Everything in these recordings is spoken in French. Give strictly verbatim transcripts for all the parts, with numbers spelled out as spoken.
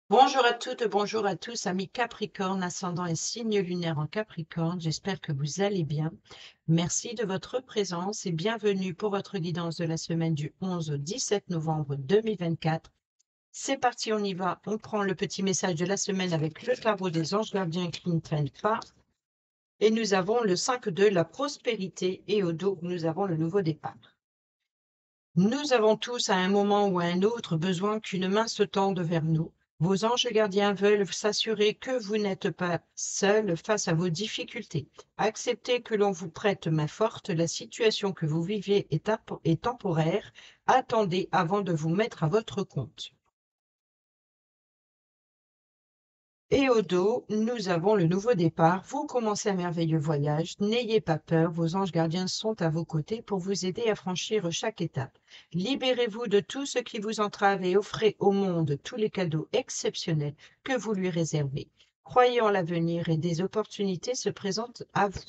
Bonjour à toutes, bonjour à tous, amis Capricorne, ascendant et signe lunaire en Capricorne. J'espère que vous allez bien. Merci de votre présence et bienvenue pour votre guidance de la semaine du onze au dix-sept novembre deux mille vingt-quatre. C'est parti, on y va. On prend le petit message de la semaine avec le tarot des anges gardiens qui ne traînent pas. Et nous avons le cinq de la prospérité et au dos, nous avons le nouveau départ. Nous avons tous à un moment ou à un autre besoin qu'une main se tende vers nous. Vos anges gardiens veulent s'assurer que vous n'êtes pas seul face à vos difficultés. Acceptez que l'on vous prête main forte. La situation que vous vivez est, est temporaire. Attendez avant de vous mettre à votre compte. Et au dos, nous avons le nouveau départ. Vous commencez un merveilleux voyage. N'ayez pas peur, vos anges gardiens sont à vos côtés pour vous aider à franchir chaque étape. Libérez-vous de tout ce qui vous entrave et offrez au monde tous les cadeaux exceptionnels que vous lui réservez. Croyez en l'avenir et des opportunités se présentent à vous.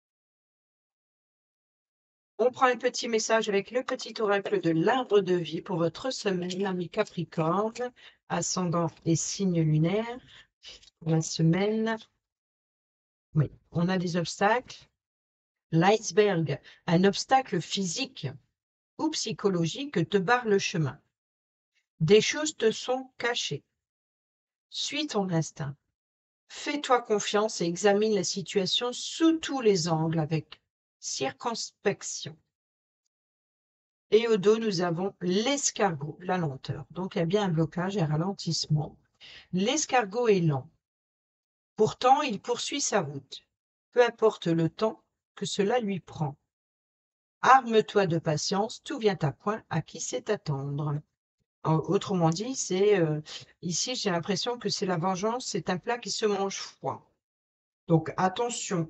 On prend un petit message avec le petit oracle de l'arbre de vie pour votre semaine, ami Capricorne, ascendant et signe lunaire. La semaine. Oui, on a des obstacles. L'iceberg, un obstacle physique ou psychologique te barre le chemin. Des choses te sont cachées. Suis ton instinct. Fais-toi confiance et examine la situation sous tous les angles avec circonspection. Et au dos, nous avons l'escargot, la lenteur. Donc, il y a bien un blocage et un ralentissement. L'escargot est lent. Pourtant, il poursuit sa route. Peu importe le temps que cela lui prend. Arme-toi de patience, tout vient à point, à qui sait attendre. Autrement dit, c'est euh, ici, j'ai l'impression que c'est la vengeance, c'est un plat qui se mange froid. Donc attention,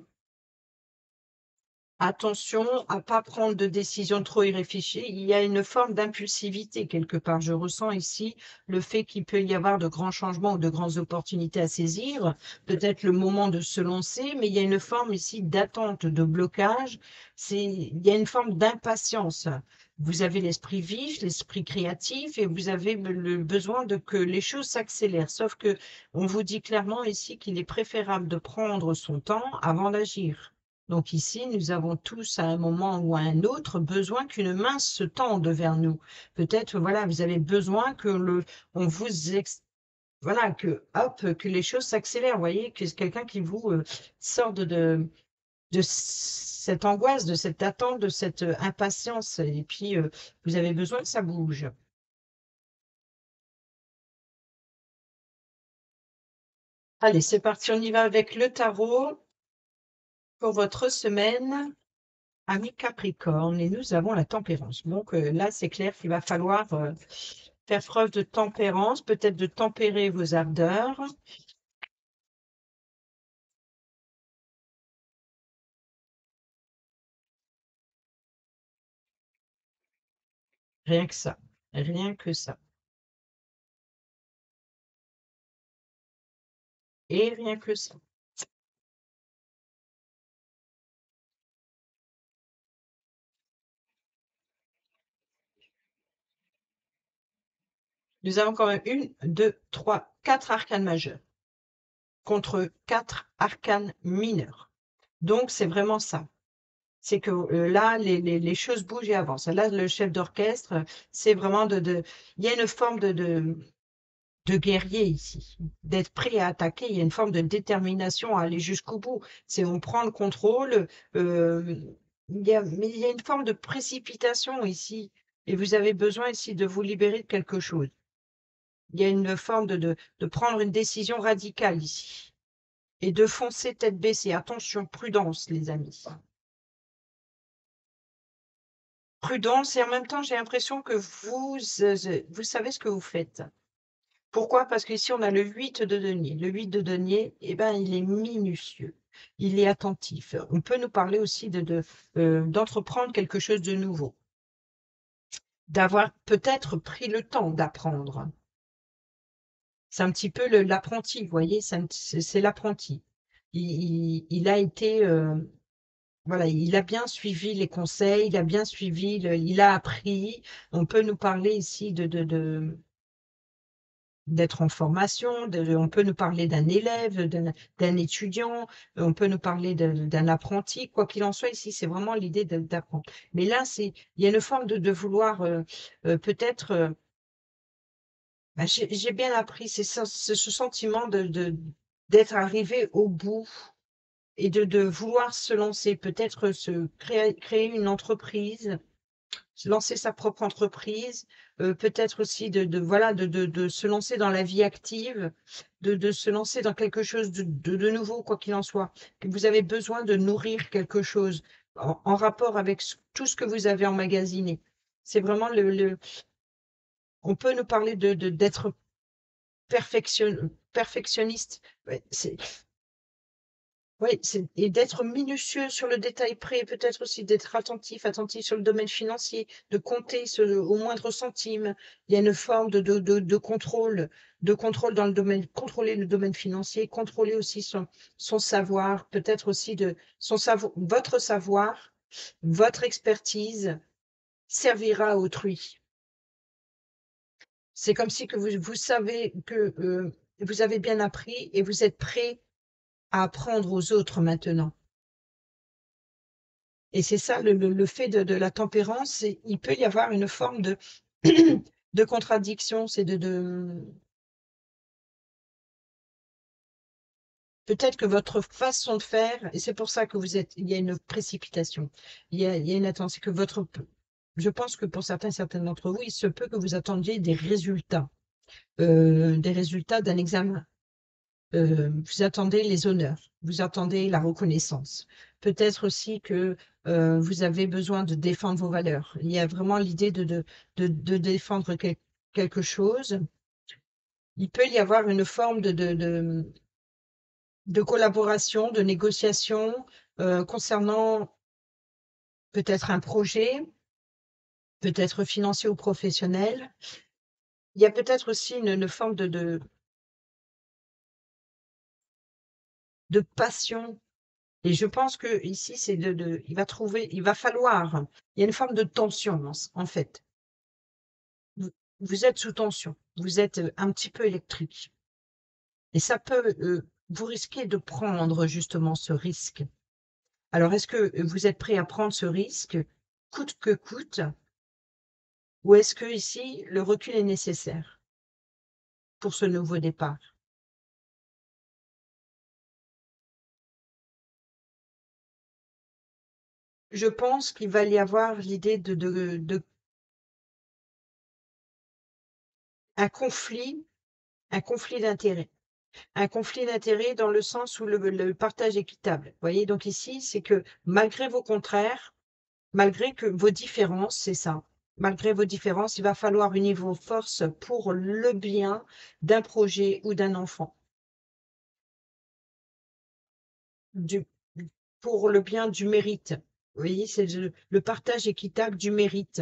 attention à ne pas prendre de décision trop irréfléchie. Il y a une forme d'impulsivité quelque part. Je ressens ici le fait qu'il peut y avoir de grands changements ou de grandes opportunités à saisir. Peut-être le moment de se lancer, mais il y a une forme ici d'attente, de blocage. C'est, il y a une forme d'impatience. Vous avez l'esprit vif, l'esprit créatif et vous avez le besoin de que les choses s'accélèrent. Sauf que on vous dit clairement ici qu'il est préférable de prendre son temps avant d'agir. Donc ici, nous avons tous à un moment ou à un autre besoin qu'une main se tende vers nous. Peut-être, voilà, vous avez besoin que le, on vous ex, voilà, que hop, que les choses s'accélèrent. Vous voyez, que c'est quelqu'un qui vous euh, sort de, de, de cette angoisse, de cette attente, de cette euh, impatience. Et puis, euh, vous avez besoin que ça bouge. Allez, c'est parti, on y va avec le tarot pour votre semaine. Ami Capricorne, et nous avons la tempérance. Donc euh, là, c'est clair qu'il va falloir euh, faire preuve de tempérance, peut-être de tempérer vos ardeurs. Rien que ça. Rien que ça. Et rien que ça. Nous avons quand même une, deux, trois, quatre arcanes majeures contre quatre arcanes mineures. Donc, c'est vraiment ça. C'est que euh, là, les, les, les choses bougent et avancent. Là, le chef d'orchestre, c'est vraiment de, de... Il y a une forme de, de, de guerrier ici, d'être prêt à attaquer. Il y a une forme de détermination à aller jusqu'au bout. C'est on prend le contrôle. Euh, il y a, mais il y a une forme de précipitation ici. Et vous avez besoin ici de vous libérer de quelque chose. Il y a une forme de, de, de prendre une décision radicale ici. Et de foncer tête baissée. Attention, prudence, les amis. Prudence, et en même temps, j'ai l'impression que vous, euh, vous savez ce que vous faites. Pourquoi? Parce qu'ici, on a le huit de denier. Le huit de denier, eh ben, il est minutieux, il est attentif. On peut nous parler aussi de, de, euh, d'entreprendre quelque chose de nouveau, d'avoir peut-être pris le temps d'apprendre. C'est un petit peu le- l'apprenti, vous voyez, c'est un- c'est c'est l'apprenti. Il, il- il a été, euh, voilà, il a bien suivi les conseils, il a bien suivi, le- il a appris. On peut nous parler ici de, de, de d'être en formation, de, on peut nous parler d'un élève, d'un étudiant, on peut nous parler d'un apprenti, quoi qu'il en soit, ici, c'est vraiment l'idée d'apprendre. Mais là, c'est, il y a une forme de, de vouloir euh, euh, peut-être, euh, bah, j'ai bien appris, c'est ce, ce sentiment de, de, d'être arrivé au bout et de, de vouloir se lancer, peut-être se créer, créer une entreprise, lancer sa propre entreprise, euh, peut-être aussi de, de voilà de, de, de se lancer dans la vie active, de, de se lancer dans quelque chose de, de, de nouveau, quoi qu'il en soit. Que vous avez besoin de nourrir quelque chose en, en rapport avec ce- tout ce que vous avez emmagasiné. C'est vraiment le, le, on peut nous parler de, de, d'être perfection, perfectionniste. Ouais, c'est, oui, c'est et d'être minutieux sur le détail près, peut-être aussi d'être attentif, attentif sur le domaine financier, de compter ce, au moindre centime. Il y a une forme de, de, de, de contrôle, de contrôle dans le domaine, contrôler le domaine financier, contrôler aussi son, son savoir, peut-être aussi de son savoir, votre savoir, votre expertise servira à autrui. C'est comme si que vous, vous savez que euh, vous avez bien appris et vous êtes prêt à apprendre aux autres maintenant. Et c'est ça le, le, le fait de, de la tempérance, il peut y avoir une forme de, de contradiction, c'est de, de peut-être que votre façon de faire, et c'est pour ça que vous êtes, il y a une précipitation, il y a, il y a une attente, c'est que votre, je pense que pour certains, certaines d'entre vous, il se peut que vous attendiez des résultats, euh, des résultats d'un examen. Euh, vous attendez les honneurs, vous attendez la reconnaissance. Peut-être aussi que euh, vous avez besoin de défendre vos valeurs. Il y a vraiment l'idée de, de, de, de défendre quel- quelque chose. Il peut y avoir une forme de, de, de, de collaboration, de négociation euh, concernant peut-être un projet, peut-être financier ou professionnel. Il y a peut-être aussi une, une forme de, de, de passion. Et je pense que ici, c'est de, de, il va trouver, il va falloir, il y a une forme de tension en, en fait. Vous, vous êtes sous tension, vous êtes euh, un petit peu électrique. Et ça peut, euh, vous risquer de prendre justement ce risque. Alors, est-ce que vous êtes prêt à prendre ce risque, coûte que coûte, ou est-ce que ici, le recul est nécessaire pour ce nouveau départ? Je pense qu'il va y avoir l'idée de, de, de un conflit, un conflit d'intérêts. Un conflit d'intérêts dans le sens où le, le partage équitable. Vous voyez, donc ici, c'est que malgré vos contraires, malgré que vos différences, c'est ça, malgré vos différences, il va falloir unir vos forces pour le bien d'un projet ou d'un enfant, du, pour le bien du mérite. Vous voyez, c'est le, le partage équitable du mérite.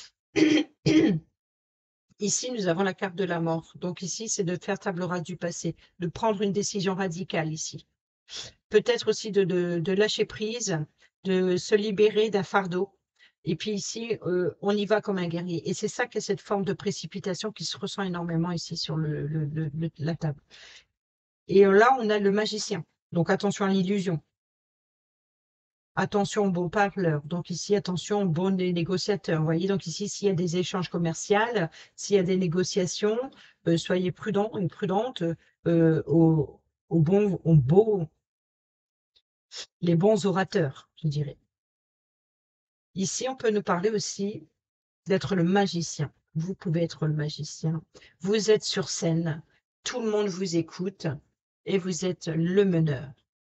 Ici, nous avons la carte de la mort. Donc ici, c'est de faire table rase du passé, de prendre une décision radicale ici. Peut-être aussi de, de, de lâcher prise, de se libérer d'un fardeau. Et puis ici, euh, on y va comme un guerrier. Et c'est ça que cette forme de précipitation qui se ressent énormément ici sur le, le, le, le- la table. Et là, on a le magicien. Donc attention à l'illusion. Attention aux bons parleurs. Donc ici, attention aux bons négociateurs. Vous voyez, donc ici, s'il y a des échanges commerciaux, s'il y a des négociations, euh, soyez prudents et prudentes euh, aux, aux bons, aux beaux, les bons orateurs, je dirais. Ici, on peut nous parler aussi d'être le magicien. Vous pouvez être le magicien. Vous êtes sur scène, tout le monde vous écoute et vous êtes le meneur.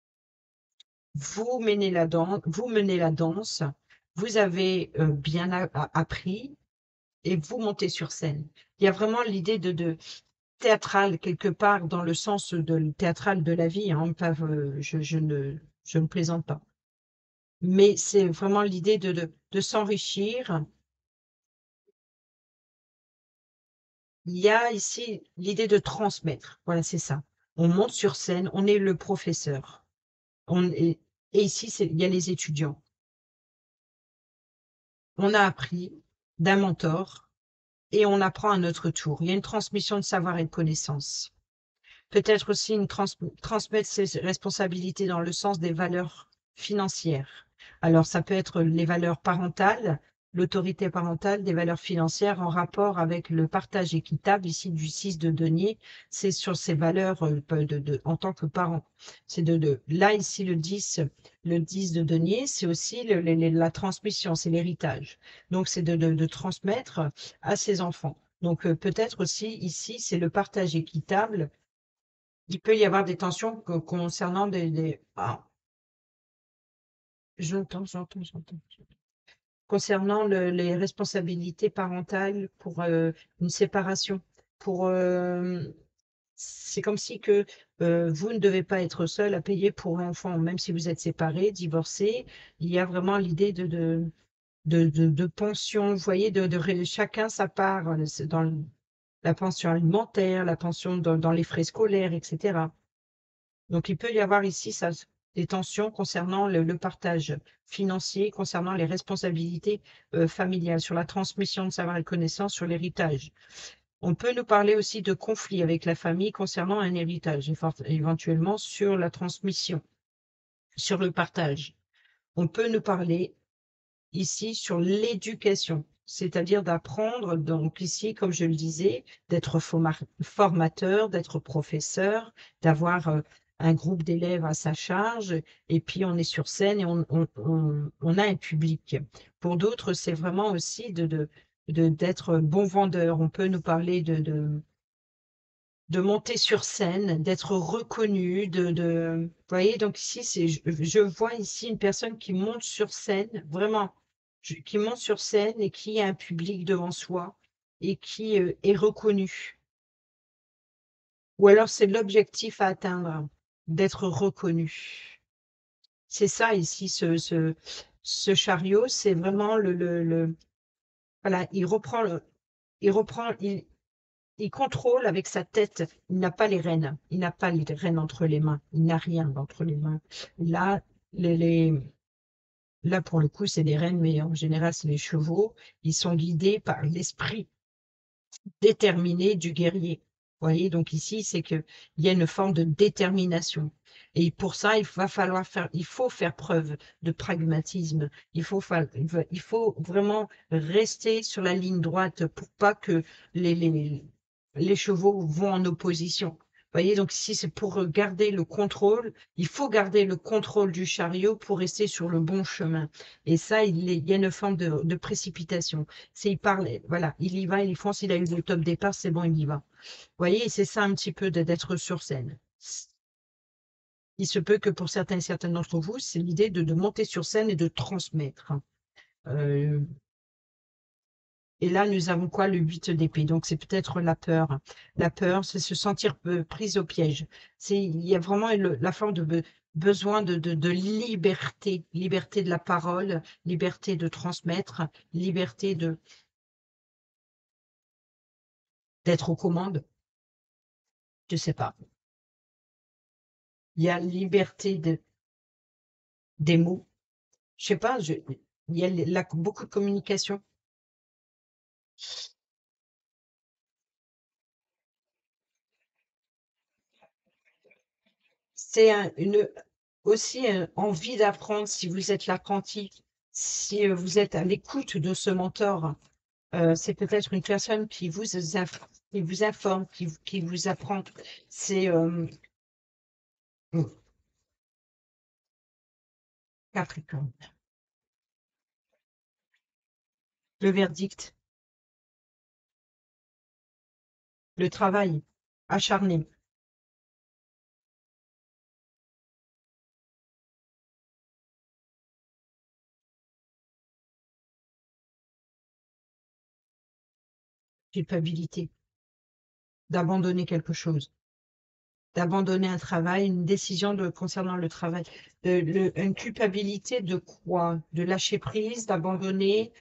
Vous menez la danse, vous menez la danse, vous avez euh, bien a- a- appris et vous montez sur scène. Il y a vraiment l'idée de, de théâtral quelque part dans le sens de théâtral de la vie. Hein, pas, euh, je, je ne, je ne plaisante pas. Mais c'est vraiment l'idée de, de, de s'enrichir. Il y a ici l'idée de transmettre. Voilà, c'est ça. On monte sur scène, on est le professeur. On est, et ici, c'est, il y a les étudiants. On a appris d'un mentor et on apprend à notre tour. Il y a une transmission de savoir et de connaissances. Peut-être aussi une trans transmettre ses responsabilités dans le sens des valeurs financières. Alors, ça peut être les valeurs parentales, l'autorité parentale, des valeurs financières en rapport avec le partage équitable, ici du six de denier, c'est sur ces valeurs euh, de, de, en tant que parent. C'est de, de, là, ici, le dix, le dix de denier, c'est aussi le, le, la transmission, c'est l'héritage. Donc, c'est de, de, de transmettre à ses enfants. Donc, euh, peut-être aussi, ici, c'est le partage équitable. Il peut y avoir des tensions co- concernant des, des... Ah, j'entends, j'entends, j'entends. Concernant le- les responsabilités parentales pour euh, une séparation. Pour, euh, c'est comme si que euh, vous ne devez pas être seul à payer pour l'enfant, même si vous êtes séparés, divorcés. Il y a vraiment l'idée de, de, de, de, de pension, vous voyez, de, de ré- chacun sa part euh, c'est dans le- la pension alimentaire, la pension dans, dans les frais scolaires, et cetera. Donc, il peut y avoir ici ça, des tensions concernant le, le partage financier, concernant les responsabilités euh, familiales, sur la transmission de savoir et de connaissances, sur l'héritage. On peut nous parler aussi de conflits avec la famille concernant un héritage, et fort- éventuellement sur la transmission, sur le partage. On peut nous parler ici sur l'éducation, c'est-à-dire d'apprendre, donc ici, comme je le disais, d'être formateur, d'être professeur, d'avoir euh, un groupe d'élèves à sa charge, et puis on est sur scène et on, on, on, on a un public. Pour d'autres, c'est vraiment aussi de, de, de- d'être bon vendeur. On peut nous parler de, de, de monter sur scène, d'être reconnu, de, de... Vous voyez, donc ici, c'est, je, je vois ici une personne qui monte sur scène, vraiment, je- qui monte sur scène et qui a un public devant soi et qui euh, est reconnu. Ou alors c'est l'objectif à atteindre, d'être reconnu. C'est ça ici, ce, ce, ce chariot, c'est vraiment le, le, le- voilà, il reprend le, il reprend, il, il contrôle avec sa tête. Il n'a pas les rênes. Il n'a pas les rênes entre les mains. Il n'a rien entre les mains. Là, les, les- là pour le coup, c'est des rênes, mais en général, c'est les chevaux. Ils sont guidés par l'esprit déterminé du guerrier. Vous voyez, donc ici, c'est que il y a une forme de détermination. Et pour ça, il va falloir faire, il faut faire preuve de pragmatisme. Il faut, fa- il faut vraiment rester sur la ligne droite pour pas que les, les, les chevaux vont en opposition. Vous voyez, donc ici, c'est pour garder le contrôle. Il faut garder le contrôle du chariot pour rester sur le bon chemin. Et ça, il, il y a une forme de, de précipitation. C'est, il parle, voilà, il y va, il fonce, il a eu le top départ, c'est bon, il y va. Vous voyez, c'est ça un petit peu de- d'être sur scène. Il se peut que pour certains et certaines d'entre vous, c'est l'idée de, de monter sur scène et de transmettre. Euh, et là, nous avons quoi? Le huit d'épée. Donc, c'est peut-être la peur. La peur, c'est se sentir euh, prise au piège. C'est, il y a vraiment le- la forme de be- besoin de, de, de liberté, liberté de la parole, liberté de transmettre, liberté de d'être aux commandes. Je sais pas. Il y a liberté de, des mots. Je sais pas, je, il y a là beaucoup de communication. C'est un- une, aussi euh, envie d'apprendre si vous êtes l'apprenti, si euh, vous êtes à l'écoute de ce mentor. Euh, c'est peut-être une personne qui vous, inf- qui vous informe, qui, vous- qui vous apprend. C'est euh, Capricorne. Le verdict, le travail acharné, culpabilité, d'abandonner quelque chose, d'abandonner un travail, une décision de, concernant le travail, de, le- une culpabilité de quoi? De lâcher prise, d'abandonner.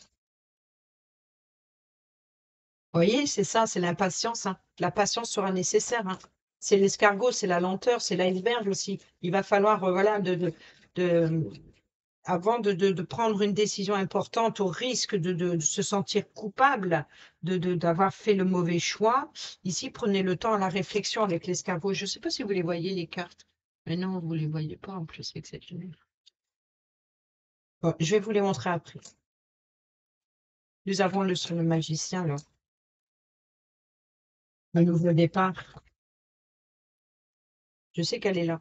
Vous voyez, c'est ça, c'est l'impatience, hein. La patience sera nécessaire, hein. C'est l'escargot, c'est la lenteur, c'est l'iceberg aussi. Il va falloir, euh, voilà, de, de, de- avant de, de, de prendre une décision importante au risque de, de, de se sentir coupable de, de, d'avoir fait le mauvais choix, ici, prenez le temps à la réflexion avec l'escargot. Je ne sais pas si vous les voyez, les cartes. Mais non, vous ne les voyez pas en plus avec cette lumière. Bon, je vais vous les montrer après. Nous avons le, sur le magicien, là. Un nouveau départ. Je sais qu'elle est là.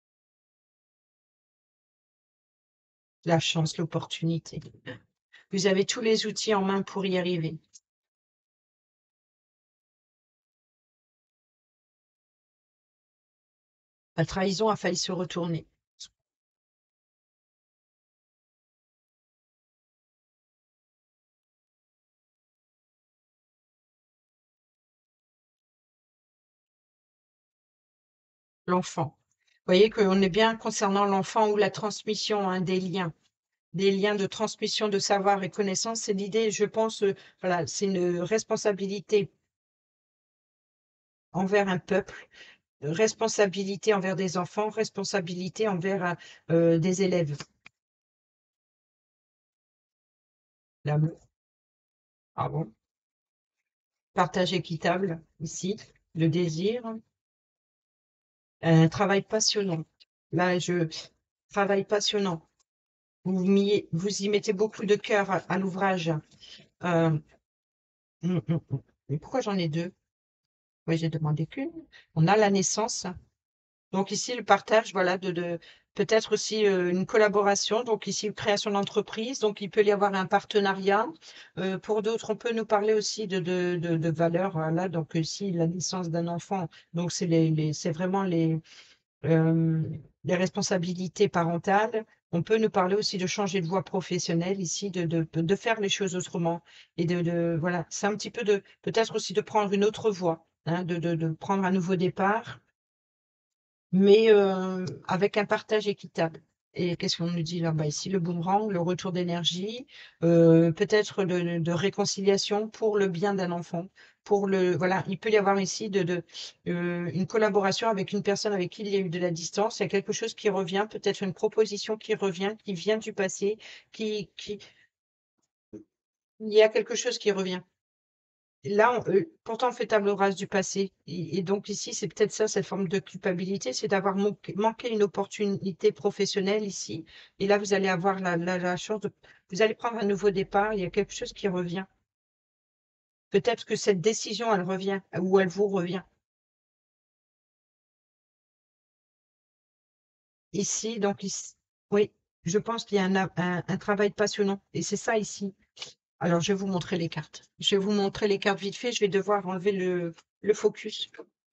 La chance, l'opportunité. Vous avez tous les outils en main pour y arriver. La trahison a failli se retourner. L'enfant. Vous voyez qu'on est bien concernant l'enfant ou la transmission, hein, des liens. Des liens de transmission de savoir et connaissance. C'est l'idée, je pense, euh, voilà, c'est une responsabilité envers un peuple, responsabilité envers des enfants, responsabilité envers euh, des élèves. L'amour. Ah bon? Partage équitable, ici. Le désir. Un travail passionnant. Là, je travail passionnant. Vous, m'y- vous y mettez beaucoup de cœur à, à l'ouvrage. Euh, hum, hum, hum. Mais pourquoi j'en ai deux? Oui, j'ai demandé qu'une. On a la naissance. Donc ici, le partage, voilà, de, de peut-être aussi euh, une collaboration. Donc ici, création d'entreprise. Donc il peut y avoir un partenariat. Euh, pour d'autres, on peut nous parler aussi de, de, de, de valeurs. Voilà. Donc ici, la naissance d'un enfant. Donc c'est les, les, c'est vraiment les, euh, les responsabilités parentales. On peut nous parler aussi de changer de voie professionnelle ici, de, de, de faire les choses autrement. Et de, de voilà, c'est un petit peu de peut-être aussi de prendre une autre voie, hein, de, de, de prendre un nouveau départ, mais euh, avec un partage équitable. Et qu'est-ce qu'on nous dit là? Bah, ici, le boomerang, le retour d'énergie, euh, peut-être de, de réconciliation pour le bien d'un enfant. Pour le, voilà, il peut y avoir ici de, de, euh, une collaboration avec une personne avec qui il y a eu de la distance. Il y a quelque chose qui revient, peut-être une proposition qui revient, qui vient du passé, qui, qui, il y a quelque chose qui revient. Là, on, heu, pourtant on fait table rase du passé et et donc ici, c'est peut-être ça, cette forme de culpabilité, c'est d'avoir manqué manqué une opportunité professionnelle ici et là, vous allez avoir la la la chance de vous allez prendre un nouveau départ, il y a quelque chose qui revient. Peut-être que cette décision, elle revient ou elle vous revient. Ici, donc ici oui, je pense qu'il y a un a un un travail passionnant et c'est ça ici. Alors je vais vous montrer les cartes. Je vais vous montrer les cartes vite fait, je vais devoir enlever le le focus.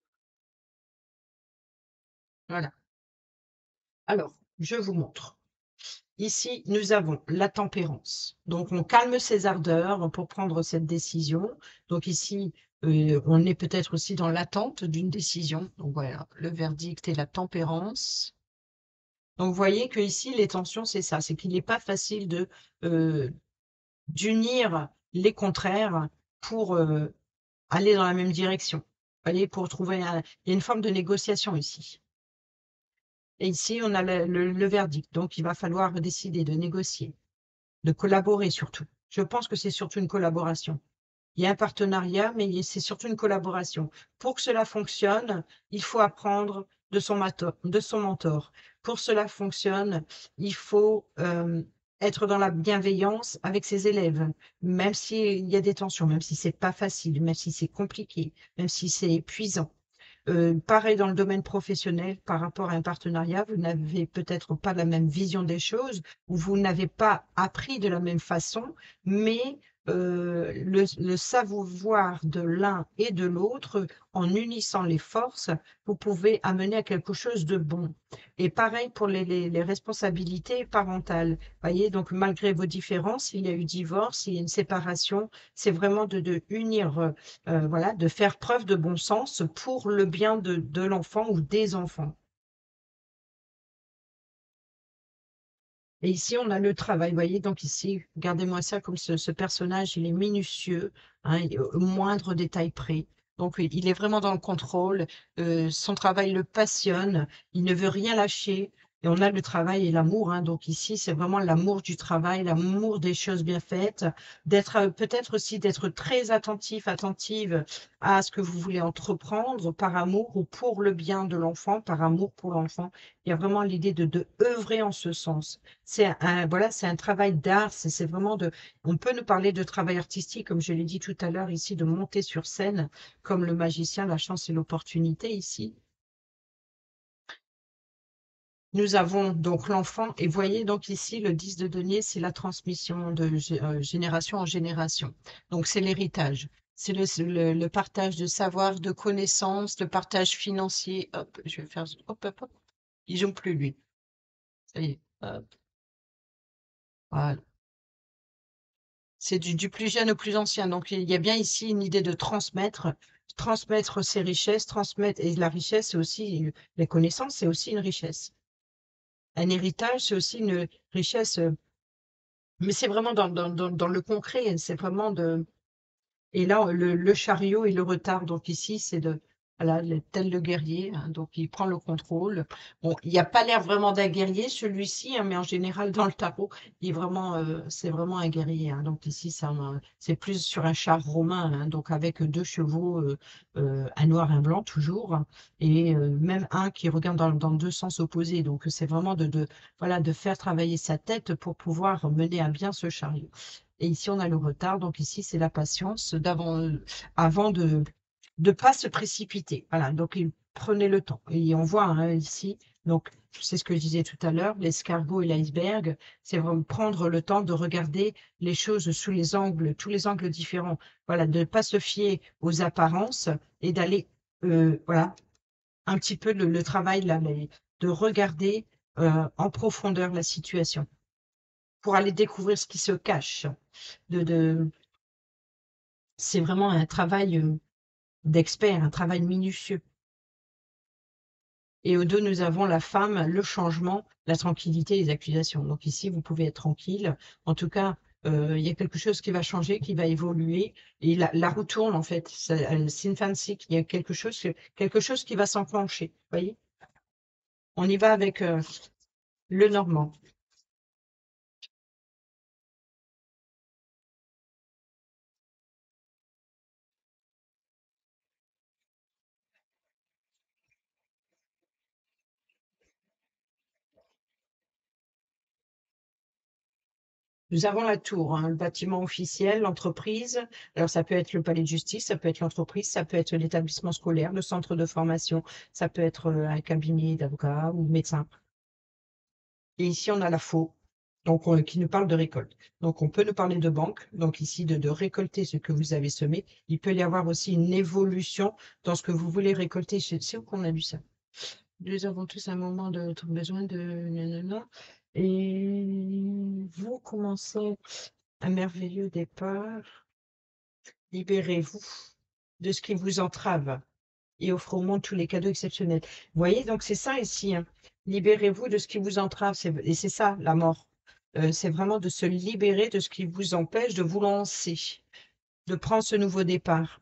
Voilà. Alors, je vous montre. Ici, nous avons la tempérance. Donc, on calme ses ardeurs pour prendre cette décision. Donc ici, euh, on est peut-être aussi dans l'attente d'une décision. Donc voilà, le verdict et la tempérance. Donc, vous voyez que ici, les tensions, c'est ça, c'est qu'il n'est pas facile de euh, d'unir les contraires pour euh, aller dans la même direction. Vous voyez, pour trouver un... Il y a une forme de négociation ici. Et ici, on a le, le- le verdict. Donc, il va falloir décider de négocier, de collaborer surtout. Je pense que c'est surtout une collaboration. Il y a un partenariat, mais c'est surtout une collaboration. Pour que cela fonctionne, il faut apprendre de son mentor. De son mentor. Pour que cela fonctionne, il faut euh, être dans la bienveillance avec ses élèves, même s'il y a des tensions, même si c'est pas facile, même si c'est compliqué, même si c'est épuisant. Euh, pareil dans le domaine professionnel, par rapport à un partenariat, vous n'avez peut-être pas la même vision des choses ou vous n'avez pas appris de la même façon, mais euh, le, le savoir de l'un et de l'autre, en unissant les forces, vous pouvez amener à quelque chose de bon. Et pareil pour les, les, les responsabilités parentales. Voyez, donc malgré vos différences, il y a eu divorce, il y a une séparation, c'est vraiment de, de unir euh, euh, voilà, de faire preuve de bon sens pour le bien de, de l'enfant ou des enfants. Et ici, on a le travail, vous voyez, donc ici, regardez-moi ça comme ce, ce personnage, il est minutieux, hein, il- au moindre détail près. Donc, il il est vraiment dans le contrôle, euh, son travail le passionne, il ne veut rien lâcher, Et on a le travail et l'amour, hein. Donc ici, c'est vraiment l'amour du travail, l'amour des choses bien faites, d'être euh, peut-être aussi d'être très attentif, attentive à ce que vous voulez entreprendre par amour ou pour le bien de l'enfant, par amour pour l'enfant. Il y a vraiment l'idée de, de œuvrer en ce sens. C'est un, voilà, c'est un travail d'art, c'est c'est vraiment de, on peut nous parler de travail artistique, comme je l'ai dit tout à l'heure ici, de monter sur scène, comme le magicien, la chance et l'opportunité ici. Nous avons donc l'enfant, et voyez donc ici le dix de denier, c'est la transmission de gé- euh, génération en génération. Donc c'est l'héritage, c'est le, c'est le- le partage de savoir, de connaissances, le partage financier. Hop, je vais faire, hop, hop, hop. Ils n'ont plus lui. Ça y est, hop, voilà. C'est du, du plus jeune au plus ancien. Donc il y a bien ici une idée de transmettre, transmettre ses richesses, transmettre, et la richesse, c'est aussi, les connaissances, c'est aussi une richesse. Un héritage, c'est aussi une richesse. euh, Mais c'est vraiment dans, dans, dans, dans le concret, c'est vraiment de. Et là, le, le chariot et le retard, donc ici, c'est de. Voilà, le- tel le guerrier, hein, donc il prend le contrôle. Bon, il n'y a pas l'air vraiment d'un guerrier, celui-ci, hein, mais en général, dans le tarot, il est vraiment, euh, c'est vraiment un guerrier, hein. Donc ici, c'est un- c'est plus sur un char romain, hein, donc avec deux chevaux, euh, euh, un noir et un blanc toujours, hein, et euh, même un qui regarde dans, dans deux sens opposés. Donc c'est vraiment de, de, voilà, de faire travailler sa tête pour pouvoir mener à bien ce chariot. Et ici, on a le retard. Donc ici, c'est la patience d'avant, euh, avant de ne pas se précipiter. Voilà, donc il prenait le temps. Et on voit hein, ici, donc c'est ce que je disais tout à l'heure, l'escargot et l'iceberg, c'est vraiment prendre le temps de regarder les choses sous les angles, tous les angles différents. Voilà, de ne pas se fier aux apparences et d'aller, euh, voilà, un petit peu le, le travail là, mais de regarder euh, en profondeur la situation pour aller découvrir ce qui se cache. De, de, c'est vraiment un travail euh, d'expert, un travail minutieux. Et au dos, nous avons la femme, le changement, la tranquillité, les accusations. Donc ici, vous pouvez être tranquille. En tout cas, euh, il y a quelque chose qui va changer, qui va évoluer. Et la, la roue tourne, en fait. Ça, euh, C'est une fancy, il y a quelque chose, que- quelque chose qui va s'enclencher. Vous voyez? On y va avec euh, le normand. Nous avons la tour, hein, le bâtiment officiel, l'entreprise. Alors, ça peut être le palais de justice, ça peut être l'entreprise, ça peut être l'établissement scolaire, le centre de formation, ça peut être euh, un cabinet d'avocat ou médecin. Et ici, on a la faux, donc on- qui nous parle de récolte. Donc, on peut nous parler de banque, donc ici de, de récolter ce que vous avez semé. Il peut y avoir aussi une évolution dans ce que vous voulez récolter. C'est c'est où qu'on a lu ça? Nous avons tous un moment de notre besoin de nanana. Et vous commencez un merveilleux départ. Libérez-vous de ce qui vous entrave et offrez au monde tous les cadeaux exceptionnels. Vous voyez, donc c'est ça ici, hein. Libérez-vous de ce qui vous entrave. c'est- Et c'est ça, la mort. Euh, c'est vraiment de se libérer de ce qui vous empêche de vous lancer, de prendre ce nouveau départ.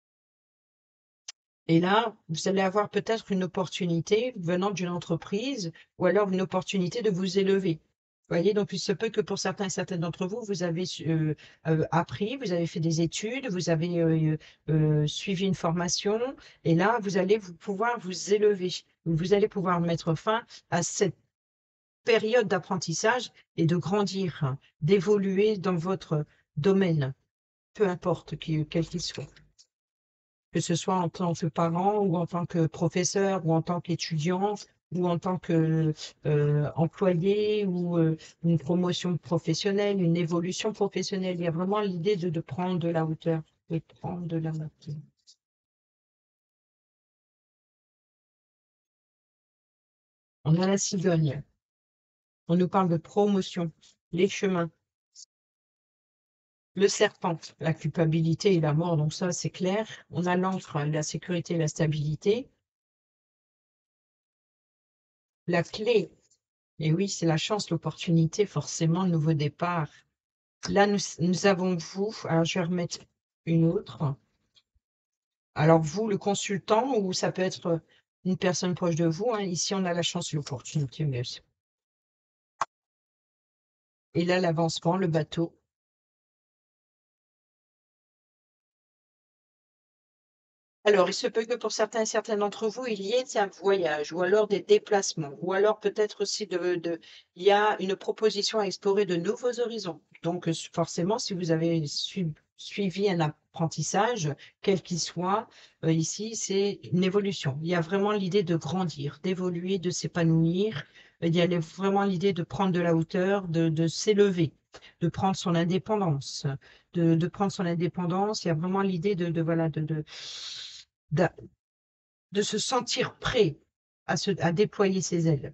Et là, vous allez avoir peut-être une opportunité venant d'une entreprise ou alors une opportunité de vous élever. Vous voyez, donc il se peut que pour certains et certaines d'entre vous, vous avez euh, euh, appris, vous avez fait des études, vous avez euh, euh, suivi une formation, et là, vous allez vous, pouvoir vous élever. Vous allez pouvoir mettre fin à cette période d'apprentissage et de grandir, hein, d'évoluer dans votre domaine, peu importe qui- quel qu'il soit, que ce soit en tant que parent ou en tant que professeur ou en tant qu'étudiant ou en tant que euh, employé ou euh, une promotion professionnelle, une évolution professionnelle. Il y a vraiment l'idée de, de prendre de la hauteur, de prendre de la hauteur. On a la cigogne. On nous parle de promotion, les chemins, le serpent, la culpabilité et la mort. Donc ça, c'est clair. On a l'encre, la sécurité et la stabilité. La clé, et oui, c'est la chance, l'opportunité, forcément, le nouveau départ. Là, nous, nous avons vous. Alors, je vais remettre une autre. Alors, vous, le consultant, ou ça peut être une personne proche de vous, hein. Ici, on a la chance et l'opportunité, mais Et là, l'avancement, le bateau. Alors, il se peut que pour certains et certaines d'entre vous, il y ait un voyage ou alors des déplacements ou alors peut-être aussi de de il y a une proposition à explorer de nouveaux horizons. Donc, heu, forcément, si vous avez sui suivi un apprentissage, quel qu'il soit, heu, ici, c'est une évolution. Il y a vraiment l'idée de grandir, d'évoluer, de s'épanouir. Heu, il y a les vraiment l'idée de prendre de la hauteur, de de s'élever, de prendre son indépendance, de de prendre son indépendance. Il y a vraiment l'idée de de voilà, de de d'a de se sentir prêt à se à déployer ses ailes,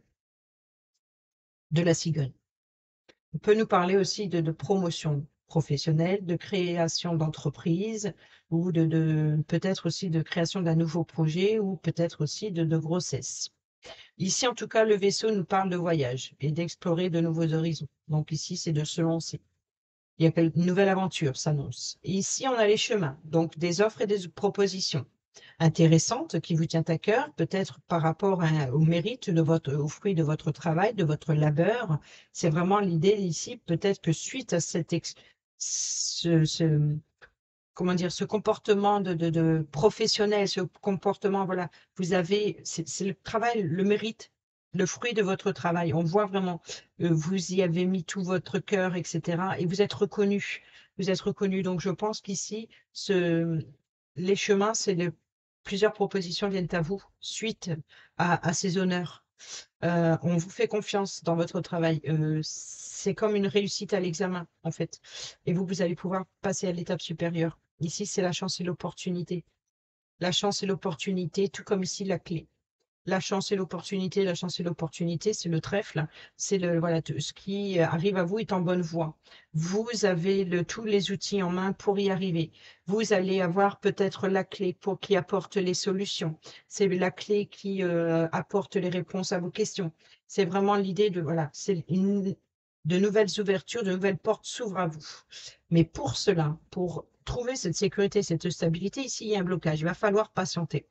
de la cigogne. On peut nous parler aussi de de promotion professionnelle, de création d'entreprise ou de de peut-être aussi de création d'un nouveau projet ou peut-être aussi de de grossesse. Ici, en tout cas, le vaisseau nous parle de voyage et d'explorer de nouveaux horizons. Donc ici, c'est de se lancer. Il y a quel une nouvelle aventure s'annonce. Et ici, on a les chemins, donc des offres et des propositions intéressante qui vous tient à cœur, peut-être par rapport à au mérite de votre au fruit de votre travail, de votre labeur. C'est vraiment l'idée ici, peut-être que suite à cet ex ce ce comment dire? Ce comportement de de de professionnel, ce comportement, voilà, vous avez c'est c'est le travail, le mérite, le fruit de votre travail. On voit vraiment, heu, vous y avez mis tout votre cœur et cetera et vous êtes reconnu. Vous êtes reconnu donc je pense qu'ici, ce les chemins, c'est le plusieurs propositions viennent à vous suite à à ces honneurs. Heu, on vous fait confiance dans votre travail, heu, c'est comme une réussite à l'examen, en fait et vous, vous allez pouvoir passer à l'étape supérieure. Ici, c'est la chance et l'opportunité. La chance et l'opportunité, tout comme ici la clé. La chance et l'opportunité, la chance et l'opportunité, c'est le trèfle, c'est le voilà, tout ce qui arrive à vous est en bonne voie. Vous avez le tous les outils en main pour y arriver. Vous allez avoir peut-être la clé pour qui apporte les solutions. C'est la clé qui, heu, apporte les réponses à vos questions. C'est vraiment l'idée de voilà, c'est une de nouvelles ouvertures, de nouvelles portes s'ouvrent à vous. Mais pour cela, pour trouver cette sécurité, cette stabilité, ici, il y a un blocage. Il va falloir patienter.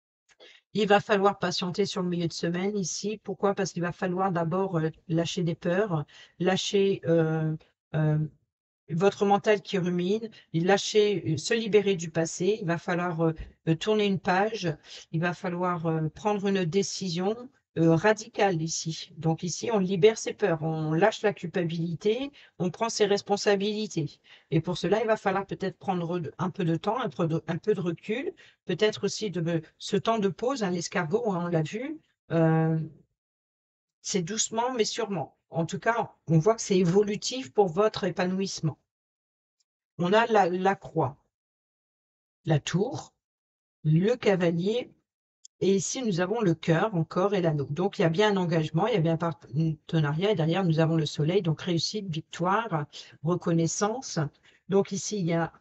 Il va falloir patienter sur le milieu de semaine ici. Pourquoi? Parce qu'il va falloir d'abord, heu, lâcher des peurs, lâcher, heu, heu, votre mental qui rumine, et lâcher, heu, se libérer du passé. Il va falloir, heu, heu, tourner une page. Il va falloir, heu, prendre une décision, heu, radicale ici. Donc ici, on libère ses peurs, on lâche la culpabilité, on prend ses responsabilités et pour cela, il va falloir peut-être prendre de un peu de temps, un peu de un peu de recul, peut-être aussi de ce temps de pause, hein, l'escargot, hein, on l'a vu, heu, c'est doucement mais sûrement. En tout cas, on voit que c'est évolutif pour votre épanouissement. On a la la croix, la tour, le cavalier et ici nous avons le cœur encore et l'anneau. Donc il y a bien un engagement, il y a bien un partenariat et derrière nous avons le soleil, donc réussite, victoire, reconnaissance. Donc ici il y a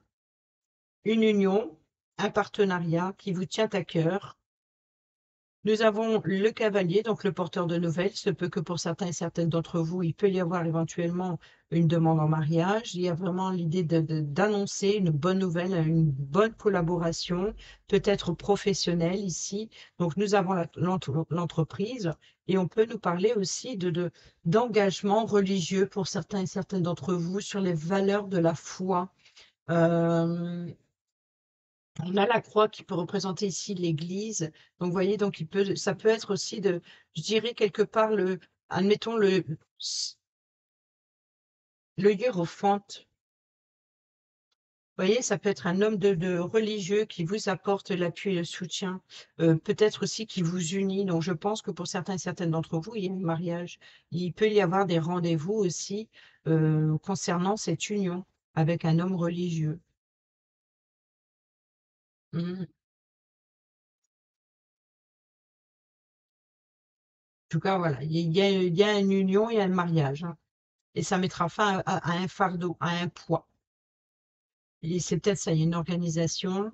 une union, un partenariat qui vous tient à cœur. Nous avons le cavalier, donc le porteur de nouvelles. Il se peut que pour certains et certaines d'entre vous, il peut y avoir éventuellement une demande en mariage. Il y a vraiment l'idée de de d'annoncer une bonne nouvelle, une bonne collaboration, peut-être professionnelle ici. Donc nous avons la l'entre l'entreprise et on peut nous parler aussi de de d'engagement religieux pour certains et certaines d'entre vous sur les valeurs de la foi. Hem on a la croix qui peut représenter ici l'Église. Donc, vous voyez, donc il peut ça peut être aussi de je dirais quelque part le admettons le s le hiérophante. Vous voyez, ça peut être un homme de de religieux qui vous apporte l'appui et le soutien, heu, peut-être aussi qui vous unit. Donc je pense que pour certains et certaines d'entre vous, il y a un mariage. Il peut y avoir des rendez-vous aussi, heu, concernant cette union avec un homme religieux. Mmh. En tout cas, voilà, il y a il y a il y a une union, il y a un mariage, hein. Et ça mettra fin à à un fardeau, à un poids. Et c'est peut-être ça, il y a une organisation.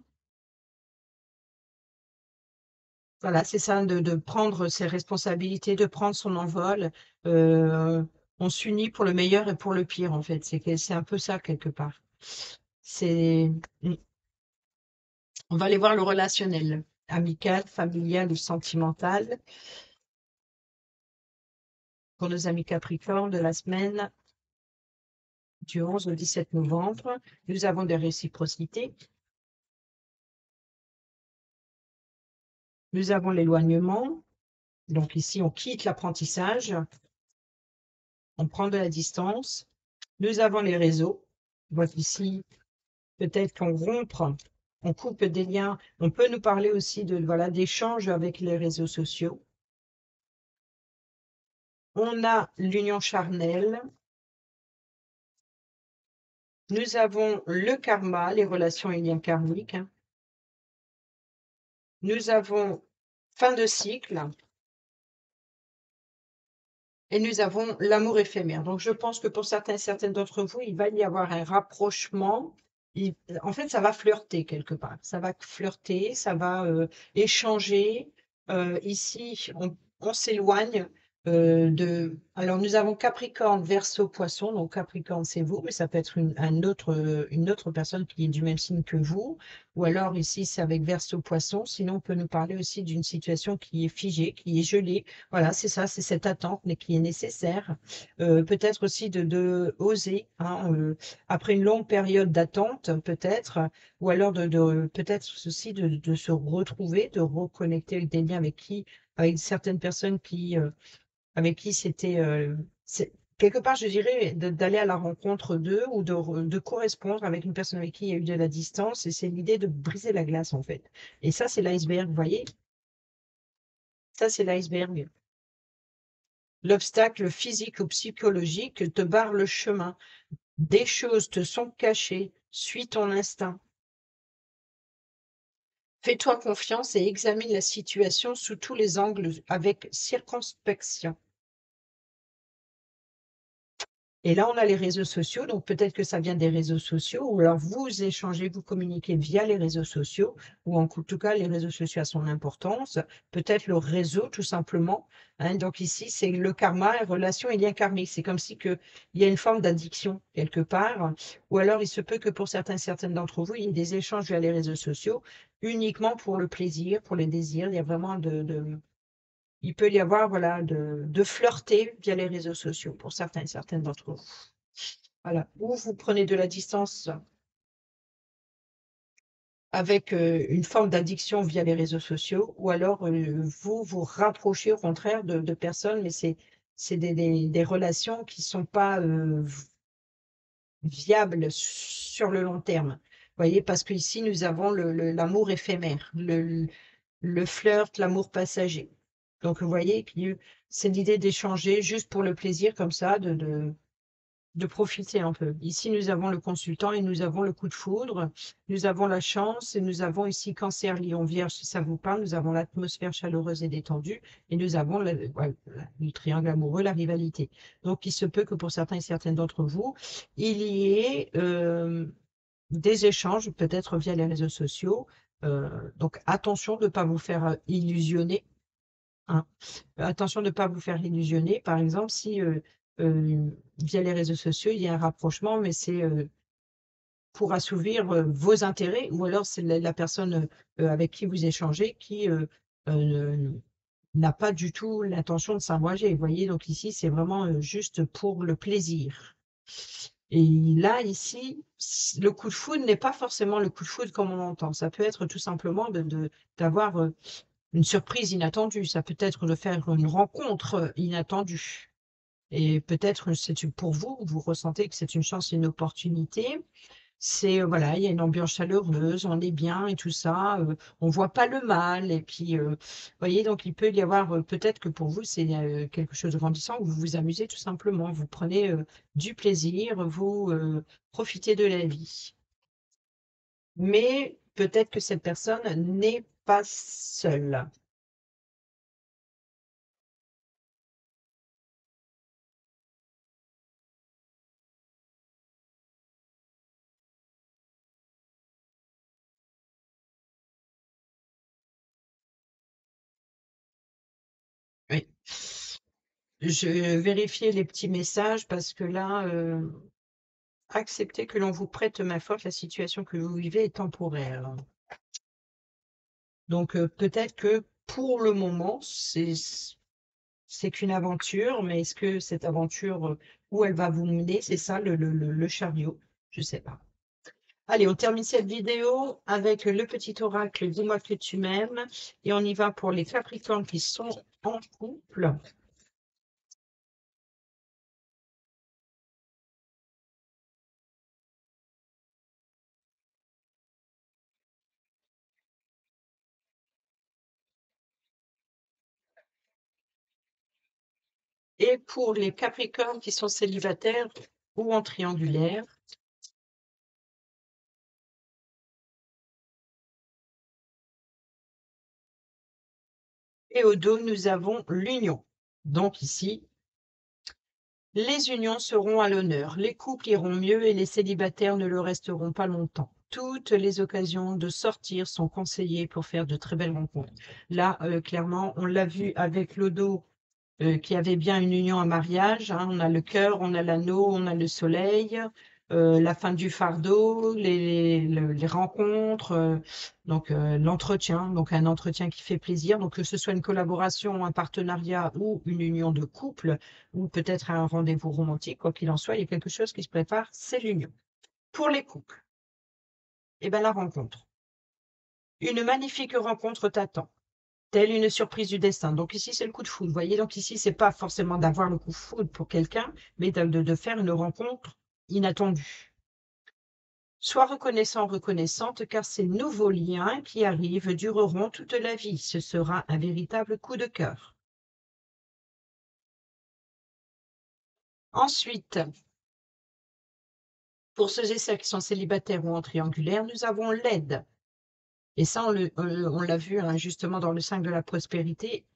Voilà, c'est ça, de de prendre ses responsabilités, de prendre son envol. Heu, on s'unit pour le meilleur et pour le pire, en fait. C'est que c'est un peu ça, quelque part. C'est mmh, on va aller voir le relationnel, amical, familial ou sentimental pour nos amis Capricorne de la semaine. du onze au dix-sept novembre. Nous avons des réciprocités. Nous avons l'éloignement. Donc ici, on quitte l'apprentissage. On prend de la distance. Nous avons les réseaux. Voici ici, peut-être qu'on rompt, on coupe des liens. On peut nous parler aussi de voilà d'échanges avec les réseaux sociaux. On a l'union charnelle. Nous avons le karma, les relations et liens karmiques. Nous avons fin de cycle. Et nous avons l'amour éphémère. Donc, je pense que pour certains et certaines d'entre vous, il va y avoir un rapprochement. Il- en fait, ça va flirter quelque part. Ça va flirter, ça va euh, échanger. Euh, ici, on, on s'éloigne euh, de... Alors, nous avons Capricorne, Verseau, Poisson. Donc, Capricorne, c'est vous, mais ça peut être une, un autre, euh, une autre personne qui est du même signe que vous. Ou alors, ici, c'est avec Verseau, Poisson. Sinon, on peut nous parler aussi d'une situation qui est figée, qui est gelée. Voilà, c'est ça, c'est cette attente, mais qui est nécessaire. Euh, peut-être aussi de, de oser, hein, euh, après une longue période d'attente, peut-être, ou alors de, de peut-être aussi de, de se retrouver, de reconnecter avec des liens avec qui, avec certaines personnes qui, euh, avec qui c'était, euh, c'est- quelque part, je dirais, de- d'aller à la rencontre d'eux ou de, re- de correspondre avec une personne avec qui il y a eu de la distance. Et c'est l'idée de briser la glace, en fait. Et ça, c'est l'iceberg, vous voyez? Ça, c'est l'iceberg. L'obstacle physique ou psychologique te barre le chemin. Des choses te sont cachées. Suis ton instinct. Fais-toi confiance et examine la situation sous tous les angles avec circonspection. Et là, on a les réseaux sociaux, donc peut-être que ça vient des réseaux sociaux, ou alors vous échangez, vous communiquez via les réseaux sociaux, ou en tout cas, les réseaux sociaux à son importance, peut-être le réseau tout simplement. Hein. Donc ici, c'est le karma, relation et lien karmique. C'est comme si que, il y a une forme d'addiction quelque part, ou alors il se peut que pour certains, certaines d'entre vous, il y ait des échanges via les réseaux sociaux uniquement pour le plaisir, pour les désirs. Il y a vraiment de, de il peut y avoir voilà, de, de flirter via les réseaux sociaux pour certains et certaines d'entre vous. Voilà. Ou vous prenez de la distance avec euh, une forme d'addiction via les réseaux sociaux, ou alors euh, vous vous rapprochez au contraire de, de personnes, mais c'est c'est des, des, des relations qui ne sont pas euh, viables sur le long terme. Vous voyez, parce qu'ici, nous avons le, le- l'amour éphémère, le, le flirt, l'amour passager. Donc, vous voyez, que c'est l'idée d'échanger juste pour le plaisir, comme ça, de, de, de profiter un peu. Ici, nous avons le consultant et nous avons le coup de foudre. Nous avons la chance et nous avons ici Cancer, Lion, Vierge, si ça vous parle. Nous avons l'atmosphère chaleureuse et détendue et nous avons le, voilà, le triangle amoureux, la rivalité. Donc, il se peut que pour certains et certaines d'entre vous, il y ait euh, des échanges, peut-être via les réseaux sociaux. Euh, donc, attention de ne pas vous faire euh, illusionner. Hein. Attention de ne pas vous faire illusionner. Par exemple, si euh, euh, via les réseaux sociaux, il y a un rapprochement, mais c'est euh, pour assouvir euh, vos intérêts, ou alors c'est la, la personne euh, avec qui vous échangez qui euh, euh, n'a pas du tout l'intention de s'engager. Vous voyez, donc ici, c'est vraiment euh, juste pour le plaisir. Et là, ici, le coup de foudre n'est pas forcément le coup de foudre comme on entend. Ça peut être tout simplement de, de- d'avoir euh, une surprise inattendue. Ça peut être de faire une rencontre inattendue. Et peut-être c'est une- pour vous, vous ressentez que c'est une chance, une opportunité. C'est, euh, voilà, il y a une ambiance chaleureuse, on est bien et tout ça. Euh, on voit pas le mal. Et puis, euh, vous voyez, donc il peut y avoir, euh, peut-être que pour vous, c'est euh, quelque chose de grandissant, où vous vous amusez tout simplement. Vous prenez euh, du plaisir, vous euh, profitez de la vie. Mais peut-être que cette personne n'est pas seule. Oui. Je vérifiais les petits messages parce que là, euh, acceptez que l'on vous prête main forte, la situation que vous vivez est temporaire. Donc euh, peut-être que pour le moment, c'est c'est qu'une aventure, mais est-ce que cette aventure, euh, où elle va vous mener, c'est ça le, le, le, le chariot? Je sais pas. Allez, on termine cette vidéo avec le petit oracle Dis-moi que tu m'aimes. Et on y va pour les Capricornes qui sont en couple. Et pour les Capricornes qui sont célibataires ou en triangulaire. Et au dos, nous avons l'union. Donc ici, les unions seront à l'honneur, les couples iront mieux et les célibataires ne le resteront pas longtemps. Toutes les occasions de sortir sont conseillées pour faire de très belles rencontres. Là, euh, clairement, on l'a vu avec l'Odo euh, qui avait bien une union, un mariage. Hein. On a le cœur, on a l'anneau, on a le soleil, euh, la fin du fardeau, les, les, les rencontres, euh, donc euh, l'entretien, donc un entretien qui fait plaisir. Donc que ce soit une collaboration, un partenariat ou une union de couple, ou peut-être un rendez-vous romantique, quoi qu'il en soit, il y a quelque chose qui se prépare, c'est l'union. Pour les couples, eh ben, la rencontre. Une magnifique rencontre t'attend. Telle une surprise du destin. Donc ici, c'est le coup de foudre. Vous voyez, donc ici, c'est pas forcément d'avoir le coup de foudre pour quelqu'un, mais de, de, de faire une rencontre inattendue. Sois reconnaissant, reconnaissante, car ces nouveaux liens qui arrivent dureront toute la vie. Ce sera un véritable coup de cœur. Ensuite, pour ceux et celles qui sont célibataires ou en triangulaire, nous avons l'aide. Et ça, on l'a vu hein, justement dans le cinq de la prospérité.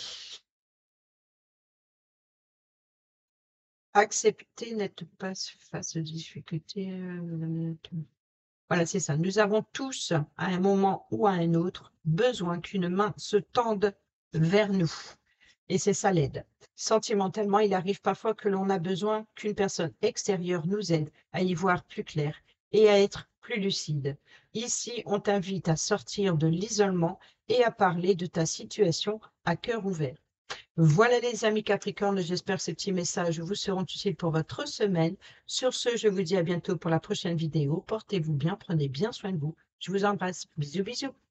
Accepter n'être pas face aux difficultés. Euh, voilà, c'est ça. Nous avons tous, à un moment ou à un autre, besoin qu'une main se tende vers nous. Et c'est ça l'aide. Sentimentalement, il arrive parfois que l'on a besoin qu'une personne extérieure nous aide à y voir plus clair et à être plus lucide. Ici, on t'invite à sortir de l'isolement et à parler de ta situation à cœur ouvert. Voilà les amis Capricornes, j'espère que ces petits messages vous seront utiles pour votre semaine. Sur ce, je vous dis à bientôt pour la prochaine vidéo. Portez-vous bien, prenez bien soin de vous. Je vous embrasse. Bisous, bisous.